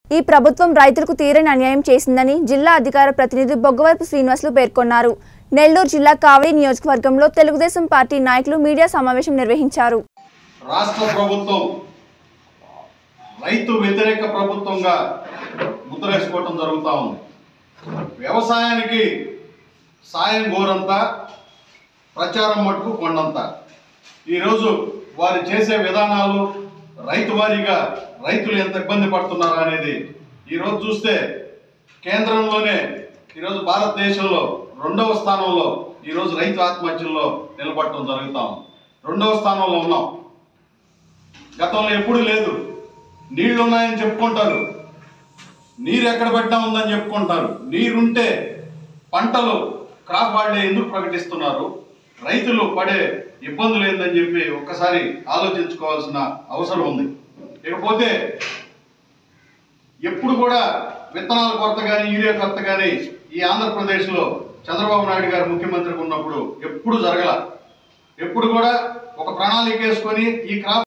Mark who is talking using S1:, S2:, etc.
S1: ఈ ప్రభుత్వం రైతులకు తీరని అన్యాయం చేసిందని జిల్లా అధికార ప్రతినిధి బొగ్గవరపు శ్రీనివాసులు పేర్కొన్నారు. నెల్లూరు జిల్లా కావలి నియోజకవర్గంలో తెలుగుదేశం పార్టీ నాయకులు మీడియా సమావేశం నిర్వహించారు.
S2: రాష్ట్ర ప్రభుత్వం రైతు వ్యతిరేక ప్రభుత్వంగా ముద్రేసుకోవడం జరుగుతూ ఉంది. వ్యవసాయానికి సాయం గోరంతా, ప్రచారం మటుకు కొండంతా. ఈరోజు వారు చేసే విధానాలు రైతు వారీగా రైతులు ఎంత ఇబ్బంది పడుతున్నారా అనేది ఈరోజు చూస్తే కేంద్రంలోనే ఈరోజు భారతదేశంలో 2వ స్థానంలో ఈరోజు రైతు ఆత్మహత్యల్లో నిలబడటం జరుగుతాం. 2వ స్థానంలో ఉన్నాం. గతంలో ఎప్పుడూ లేదు. నీళ్లు ఉన్నాయని చెప్పుకుంటారు, నీరు ఎక్కడ పెట్టా ఉందని చెప్పుకుంటారు. నీరుంటే పంటలు క్రాప్ హాలిడే ఎందుకు ప్రకటిస్తున్నారు? రైతులు పడే ఇబ్బందులు ఏందని చెప్పి ఒక్కసారి ఆలోచించుకోవాల్సిన అవసరం ఉంది. ఇకపోతే ఎప్పుడు కూడా విత్తనాల కొరత కానీ యూరియా కొరత కానీ ఈ ఆంధ్రప్రదేశ్లో చంద్రబాబు నాయుడు గారు ముఖ్యమంత్రిగా ఉన్నప్పుడు ఎప్పుడు జరగల. ఎప్పుడు కూడా ఒక ప్రణాళిక వేసుకొని ఈ క్రాప్